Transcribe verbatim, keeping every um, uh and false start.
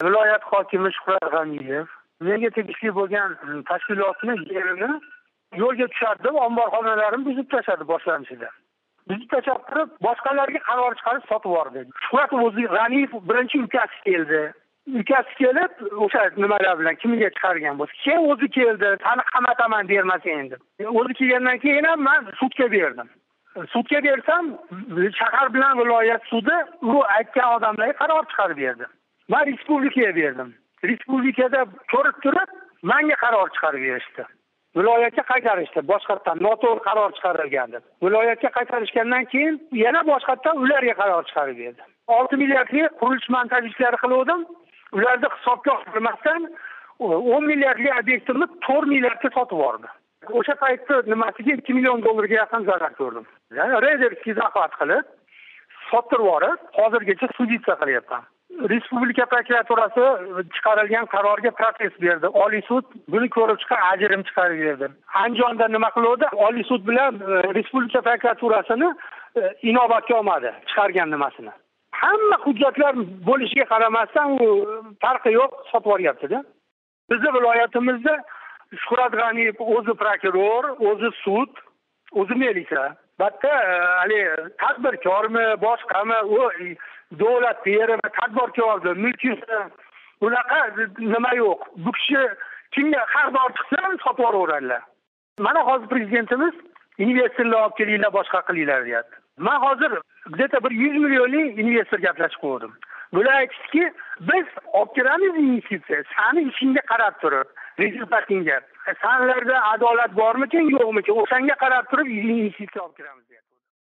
Viloyat hokimi Shuhrat G'aniyev menga tegishli bo'lgan tashkilotni yerini yo'lga tushadi deb omborxonalarini buzib tashladi boshlanishida. Buzib tashlab turib, boshqalarga qaror chiqarib sotib yubordi. Shuhrat o'zi G'aniyev birinchi ukasi keldi. Ukasi kelib, o'sha nimalar bilan kimga chiqargan bo'lsa, keyin o'zi keldi, "Sani qamataman" dermasa endi. O'zi kelgandan keyin ham men sudga berdim. Sudga bersam, shahar bilan viloyat sudi u aytgan odamlarga qaror chiqarib berdi. Men respublikaga berdim. Respublikada ko'rib turib, menga qaror chiqarib berishdi. Viloyatga qaytarishdi. Boshqatdan noto'g'ri qaror chiqarilgandi. Viloyatga qaytarishgandan keyin yana boshqatdan ularga qaror chiqarib berdi. olti milliardlik qurilish montaj ishlari qildim. Ularda hisobga olmasdan o'n milliardlik obyektimni to'rt milliardga sotib yubordi. O'sha paytda nimasiga ikki million dollarga yaqin zarar ko'rdim. Reyderskiy zaxvat qilib, sotib yuborib, hozirgacha suditsiya qilyapman. Respublika prokuraturasi chiqarilgan qarorga protest berdi. Oliy sud buni ko'rib chiqib ajrim chiqarib berdi. Andijonda nima qildi? Oliy sud bilan Respublika prokuraturasini inobatga olmadi, chiqargan nimasini. Hamma hujjatlar bo'lishiga qaramasdan u farqi yo'q, sotib yuboryapti-da. Bizning viloyatimizda Shuhrat G'aniyev o'zi prokuror, o'zi sud, o'zi militsiya. Bitta hali tadbirkormi, boshqami, u davlat berimi, tadbirkormi, mulkisi unaqa nima yo'q. Bu kishi kimga xaridor chiqsa sotib yuboradilar. Mana hozir prezidentimiz investorlar olib kelinglar, boshqa qilinglar deyapti. Men hozir где-то bir yuz millionlik investor gaplashib qo'ydim. Bular aytishdiki, biz olib kiramiz investitsiya, seni ishingga qarab turib, rezultatingga. Sanlarda adolat bormikin, yo'qmikin, o'shanga qarab turib investitsiya olib kiramiz deyapti.